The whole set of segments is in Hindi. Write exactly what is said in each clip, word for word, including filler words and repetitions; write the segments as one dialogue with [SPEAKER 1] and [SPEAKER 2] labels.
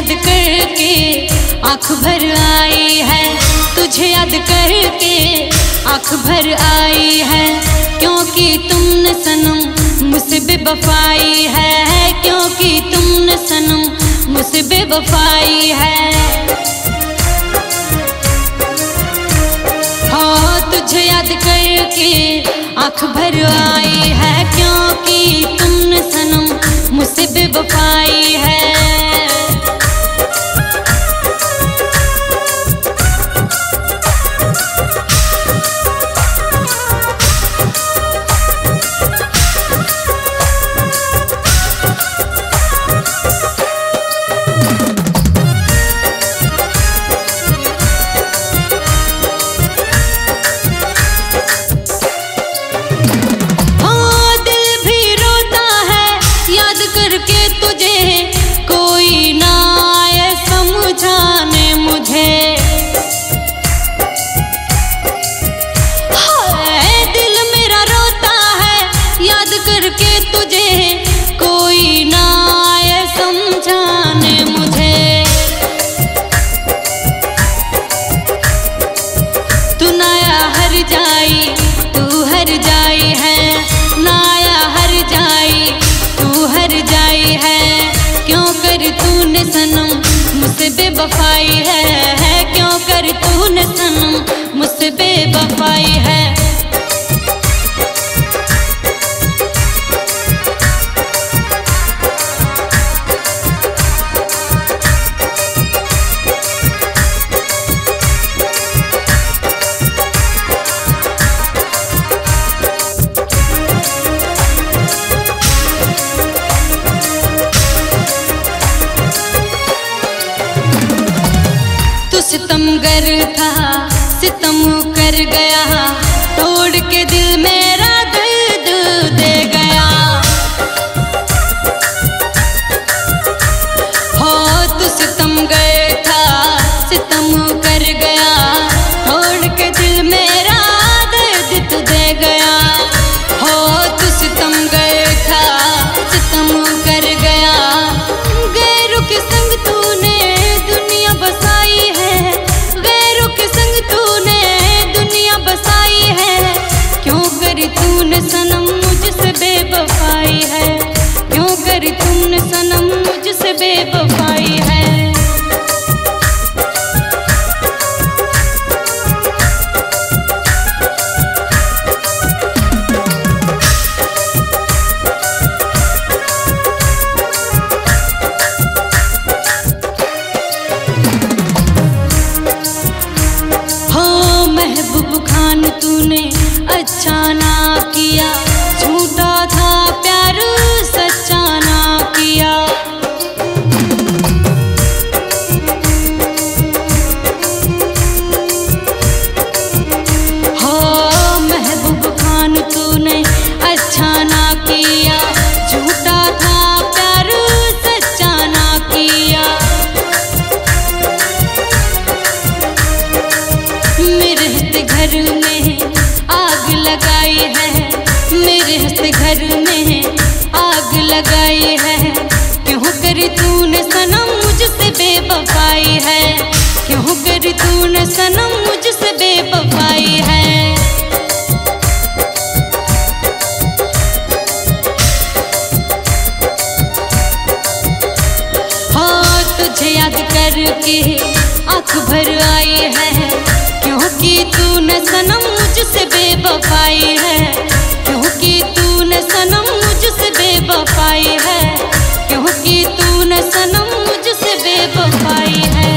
[SPEAKER 1] याद करके आँख भर आई है, तुझे याद करके आँख भर आई है, क्योंकि तुमने सनम मुझसे बेवफाई है, क्योंकि तुमने सनम मुझसे बेवफाई है। हाँ तुझे याद करके आँख भर आई है, क्योंकि तुमने सनम मुझसे बेवफाई है। मुझसे बेवफाई है, है क्यों कर तूने सनम मुझसे बेवफाई है। सितमगर था सितम कर गया, तोड़ के दिल मेरा दर्द दे गया। हो तू सितमगर था सितम कर गया, तोड़ के दिल मेरा दर्द तू दे गया। हो तू सितमगर था सितम कर गया, गैरों के संग तूने दुनिया बसाई है, तूने सनम मुझसे बेवफाई है, क्यों करी तूने सनम मुझसे बेवफाई है। हो महबूब खान तूने अच्छा ना किया, झूठा था प्यार सच्चा ना किया। हो महबूब खान तूने अच्छा ना किया, झूठा था प्यार सच्चा ना किया। मेरे हंसते घर में आग लगाई है, मेरे हंसते घर में आग लगाई है, क्यों करी तूने सनम मुझसे बेवफाई है, क्यों करी तूने सनम मुझसे बेवफाई है। हो तुझे याद करके आँख भर आई है, क्योंकि तूने सनम मुझसे बेवफाई है, क्योंकि तूने सनम मुझसे बेवफाई है, क्योंकि तूने सनम मुझसे बेवफाई है।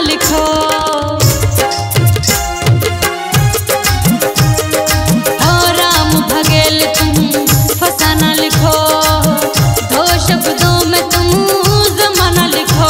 [SPEAKER 1] लिखो। ओ राम भगेल तुम फसाना लिखो, दो शब्दों में तुम जमाना लिखो।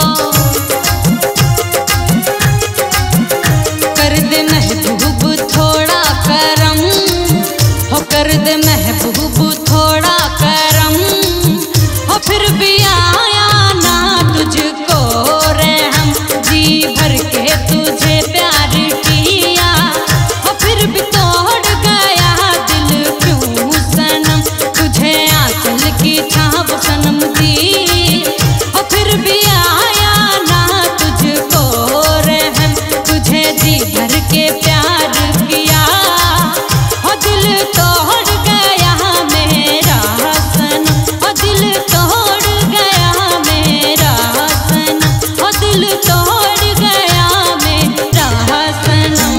[SPEAKER 1] कर दे महबूब थोड़ा करम, हो कर दे महबूब थोड़ा करम, हो फिर भी आया ना तुझको रहम। जी भर के तुझे प्यार किया, हो फिर भी तोड़ गया दिल क्यों सनम। तुझे आंचल की छाँव सनम दी, हो फिर भी आया ना तुझको रहम। तुझे जी भर के प्यार किया, हो दिल तोड़ गया मेरा सनम, हो दिल तोड़ गया मेरा सनम, हो दिल तोड़ गया मेरा सनम।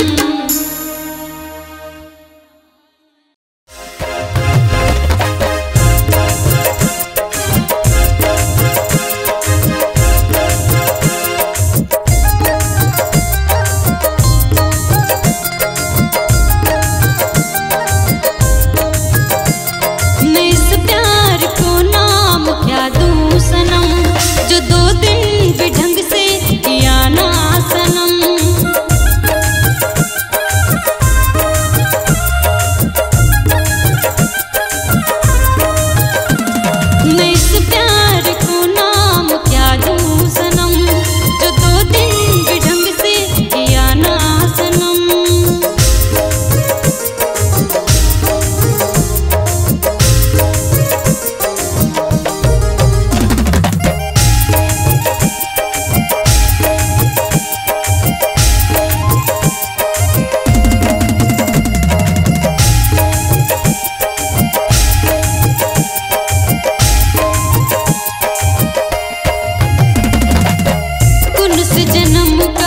[SPEAKER 1] मैं इस प्यार को नाम क्या दूं सनम, जो दो दिन भी ढंग से किया ना सनम। मैं इस प्यार को नाम क्या दूं सनम, जो दो दिन भी ढंग से किया ना सनम। कुन से जन्म